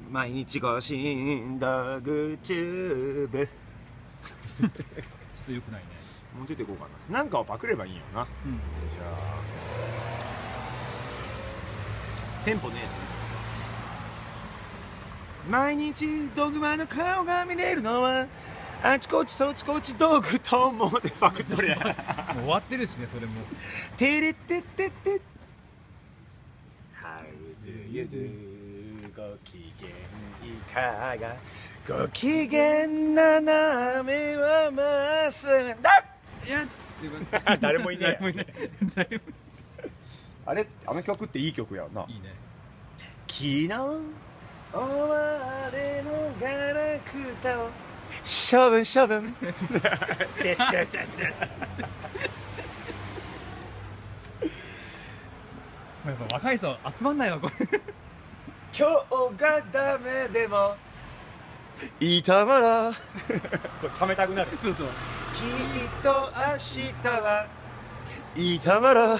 毎日更新ドグチューブちょっと良くないね。 もうちょいていこうかな。なんかをパクればいいんよな。 うん。 じゃあテンポねえやつ。毎日ドグマの顔が見れるのはあちこちそちこちドッグトンボでパクっとるやん。 もう終わってるしね、それも。 テレテテテ How do you do ご機嫌いかがご機嫌斜めはまっすぐだいや誰もいねえ誰もいない。誰もあれあの曲っていい曲やないいね。 昨日終われのガラクタを処分処分やっぱ若い人集まんないわこれ。 今日がダメでもいたまらこれためたくなるそうそう。 きっと明日はいたまらあ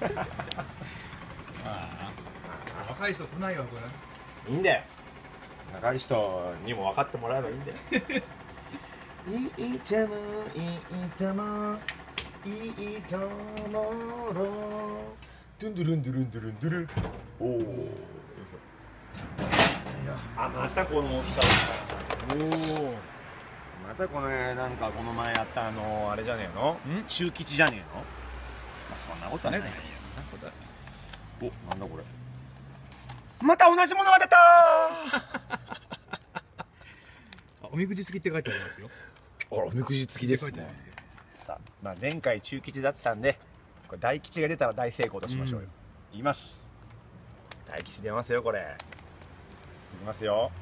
あ。若い人来ないわこれ。 いいんだよ若い人にも分かってもらえばいいんだよいいともいいともいいともろドゥンドゥルンドゥルンドゥルンドゥルンおおあまたこの大きさおお。 またこのなんかこの前やったあれじゃねえの中吉じゃねえのまあそんなことはないよおなんだこれまた同じものが出たおみくじ付きって書いてありますよ。 あらおみくじ付きです書いてあねりますよ。 さあまあ前回中吉だったんでこれ大吉が出たら大成功としましょうよ、いきます大吉出ますよこれいきますよ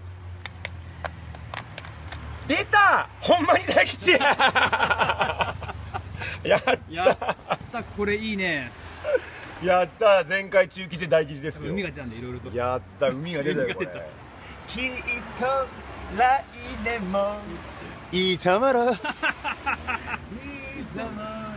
出たほんまに大吉ややったこれいいね。 やった前回中吉で大吉ですよ海が出たんでいろいろと。 やった海が出たよこれ海が出たきっと来年もいいたまらいいたま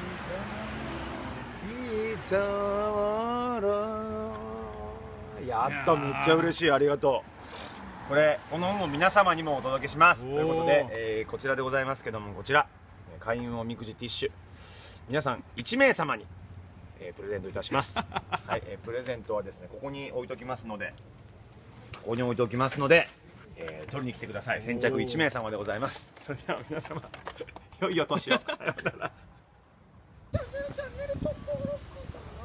いいたまらやっためっちゃ嬉しいありがとうこの運を皆様にもお届けしますということで、こちらでございますけどもこちら開運おみくじティッシュ皆さん1名様にプレゼントいたしますはい、プレゼントはですねここに置いときますので取りに来てください先着1名様でございますそれでは皆様良いお年をさようならチャンネル登録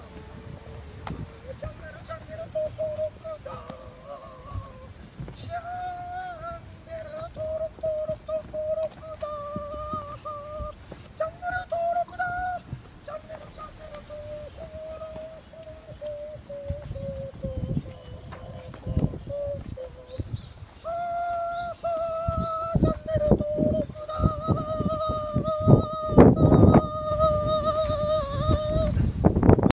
チャンネル登録じゃー